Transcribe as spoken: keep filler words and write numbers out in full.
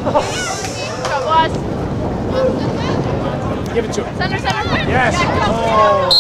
Go, boss. Give it to him. Center, center. Yes. Yeah, go. Oh.